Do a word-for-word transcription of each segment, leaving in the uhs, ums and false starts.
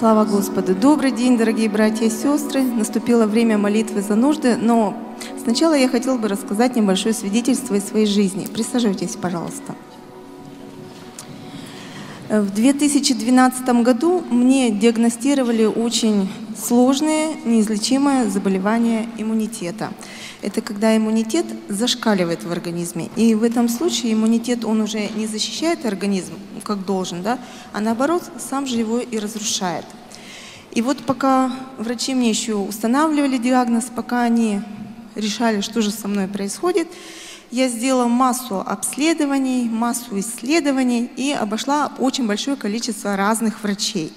Слава Господу! Добрый день, дорогие братья и сестры! Наступило время молитвы за нужды, но сначала я хотела бы рассказать небольшое свидетельство из своей жизни. Присаживайтесь, пожалуйста. В две тысячи двенадцатом году мне диагностировали очень сложное, неизлечимое заболевание иммунитета. Это когда иммунитет зашкаливает в организме. И в этом случае иммунитет, он уже не защищает организм, как должен, да, а наоборот, сам же его и разрушает. И вот пока врачи мне еще устанавливали диагноз, пока они решали, что же со мной происходит, я сделала массу обследований, массу исследований и обошла очень большое количество разных врачей.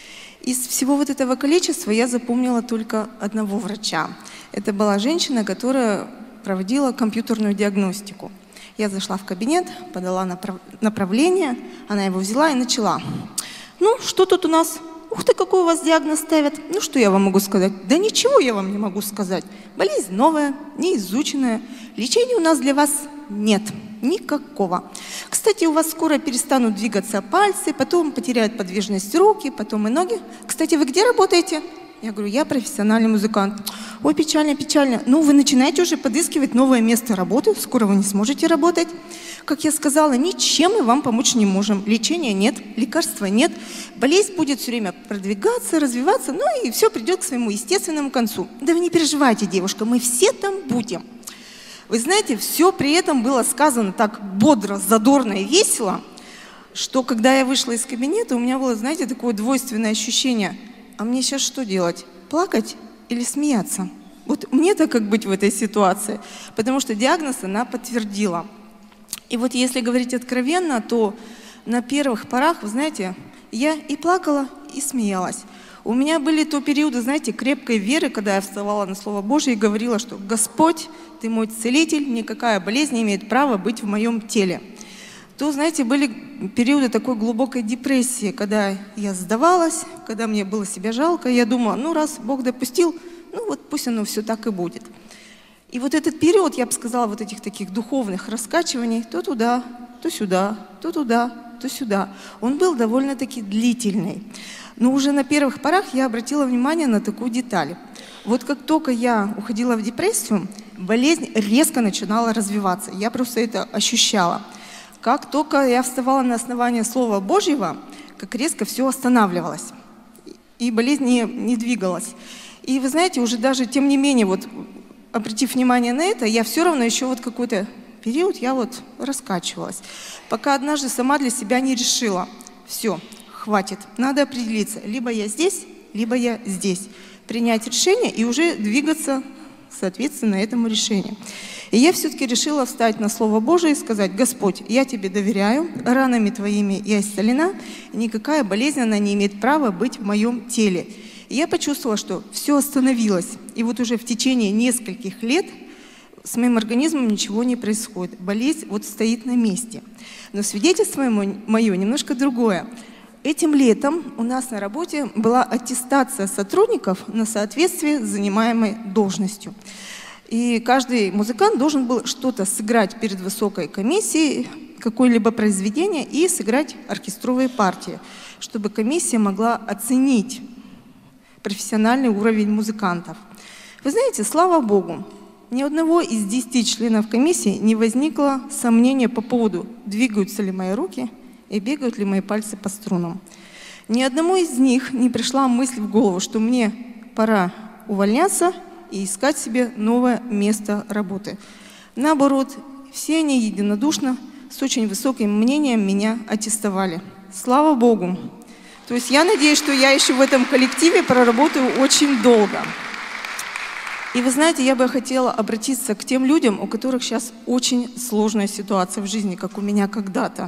Из всего вот этого количества я запомнила только одного врача. Это была женщина, которая проводила компьютерную диагностику. Я зашла в кабинет, подала направ... направление, она его взяла и начала. Ну, что тут у нас? Ух ты, какой у вас диагноз ставят. Ну, что я вам могу сказать? Да ничего я вам не могу сказать. Болезнь новая, неизученная. Лечения у нас для вас нет. Никакого. Кстати, у вас скоро перестанут двигаться пальцы, потом потеряют подвижность руки, потом и ноги. Кстати, вы где работаете? Я говорю, я профессиональный музыкант. Ой, печально, печально. Ну, вы начинаете уже подыскивать новое место работы, скоро вы не сможете работать. Как я сказала, ничем мы вам помочь не можем. Лечения нет, лекарства нет. Болезнь будет все время продвигаться, развиваться, ну и все придет к своему естественному концу. Да вы не переживайте, девушка, мы все там будем. Вы знаете, все при этом было сказано так бодро, задорно и весело, что когда я вышла из кабинета, у меня было, знаете, такое двойственное ощущение. А мне сейчас что делать? Плакать или смеяться? Вот мне-то как быть в этой ситуации? Потому что диагноз она подтвердила. И вот если говорить откровенно, то на первых порах, вы знаете, я и плакала, и смеялась. У меня были то периоды, знаете, крепкой веры, когда я вставала на Слово Божие и говорила, что «Господь, Ты мой целитель, никакая болезнь не имеет права быть в моем теле». То, знаете, были периоды такой глубокой депрессии, когда я сдавалась, когда мне было себя жалко, я думала, ну раз Бог допустил, ну вот пусть оно все так и будет. И вот этот период, я бы сказала, вот этих таких духовных раскачиваний, то туда, то сюда, то туда, то сюда, он был довольно-таки длительный. Но уже на первых порах я обратила внимание на такую деталь. Вот как только я уходила в депрессию, болезнь резко начинала развиваться. Я просто это ощущала. Как только я вставала на основании Слова Божьего, как резко все останавливалось. И болезнь не, не двигалась. И вы знаете, уже даже тем не менее, вот, обратив внимание на это, я все равно еще вот какой-то период я вот раскачивалась. Пока однажды сама для себя не решила. Все, хватит, надо определиться. Либо я здесь, либо я здесь. Принять решение и уже двигаться соответственно этому решению. И я все-таки решила встать на Слово Божие и сказать: Господь, я Тебе доверяю, ранами Твоими я исцелена, и никакая болезнь, она не имеет права быть в моем теле. И я почувствовала, что все остановилось. И вот уже в течение нескольких лет с моим организмом ничего не происходит. Болезнь вот стоит на месте. Но свидетельство мое немножко другое. Этим летом у нас на работе была аттестация сотрудников на соответствие с занимаемой должностью. И каждый музыкант должен был что-то сыграть перед высокой комиссией, какое-либо произведение, и сыграть оркестровые партии, чтобы комиссия могла оценить профессиональный уровень музыкантов. Вы знаете, слава Богу, ни одного из десяти членов комиссии не возникло сомнения по поводу, двигаются ли мои руки и бегают ли мои пальцы по струнам. Ни одному из них не пришла мысль в голову, что мне пора увольняться и искать себе новое место работы. Наоборот, все они единодушно, с очень высоким мнением меня аттестовали. Слава Богу! То есть я надеюсь, что я еще в этом коллективе проработаю очень долго. И вы знаете, я бы хотела обратиться к тем людям, у которых сейчас очень сложная ситуация в жизни, как у меня когда-то.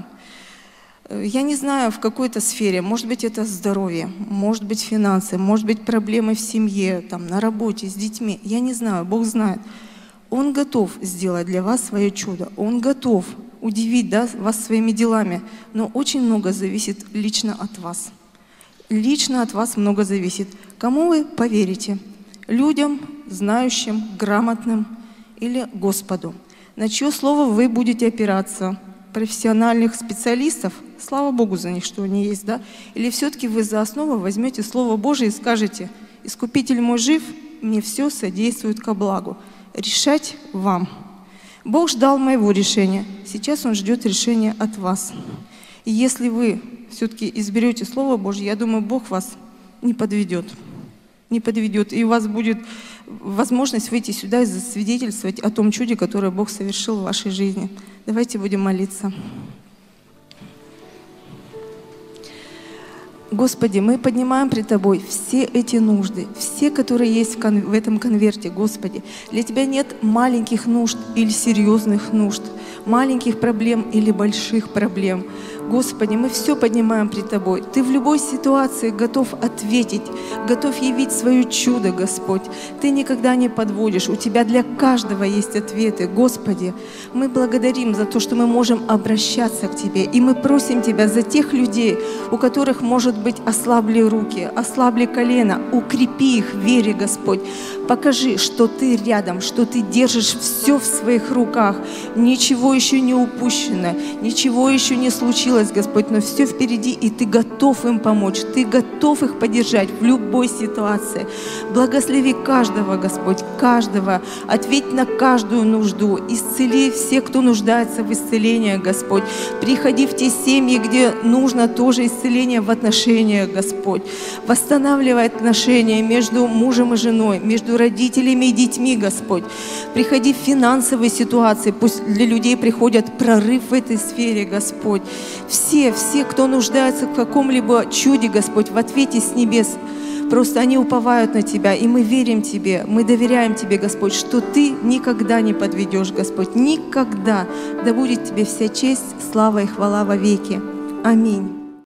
Я не знаю, в какой-то сфере, может быть, это здоровье, может быть, финансы, может быть, проблемы в семье, там, на работе, с детьми. Я не знаю, Бог знает. Он готов сделать для вас свое чудо. Он готов удивить, да, вас своими делами. Но очень много зависит лично от вас. Лично от вас много зависит. Кому вы поверите? Людям, знающим, грамотным или Господу? На чье слово вы будете опираться? Профессиональных специалистов Слава Богу за них, что они есть, да? Или все-таки вы за основу возьмете Слово Божие и скажете: «Искупитель мой жив, мне все содействует ко благу». Решать вам. Бог ждал моего решения, сейчас Он ждет решения от вас. И если вы все-таки изберете Слово Божье, я думаю, Бог вас не подведет. Не подведет. И у вас будет возможность выйти сюда и засвидетельствовать о том чуде, которое Бог совершил в вашей жизни. Давайте будем молиться. Господи, мы поднимаем пред Тобой все эти нужды, все, которые есть в, кон в этом конверте, Господи. Для Тебя нет маленьких нужд или серьезных нужд, маленьких проблем или больших проблем. Господи, мы все поднимаем пред Тобой. Ты в любой ситуации готов ответить, готов явить свое чудо, Господь. Ты никогда не подводишь, у Тебя для каждого есть ответы. Господи, мы благодарим за то, что мы можем обращаться к Тебе, и мы просим Тебя за тех людей, у которых, может быть, ослабли руки, ослабли колено, укрепи их в вере, Господь. Покажи, что Ты рядом, что Ты держишь все в своих руках. Ничего еще не упущено, ничего еще не случилось, Господь, но все впереди, и Ты готов им помочь, Ты готов их поддержать в любой ситуации. Благослови каждого, Господь, каждого. Ответь на каждую нужду. Исцели всех, кто нуждается в исцелении, Господь. Приходи в те семьи, где нужно тоже исцеление в отношениях, Господь. Восстанавливай отношения между мужем и женой, между родителями и детьми, Господь. Приходи в финансовые ситуации, пусть для людей приходит прорыв в этой сфере, Господь. Все, все, кто нуждается в каком-либо чуде, Господь, в ответе с небес, просто они уповают на Тебя, и мы верим Тебе, мы доверяем Тебе, Господь, что Ты никогда не подведешь, Господь, никогда. Да будет Тебе вся честь, слава и хвала во веки. Аминь.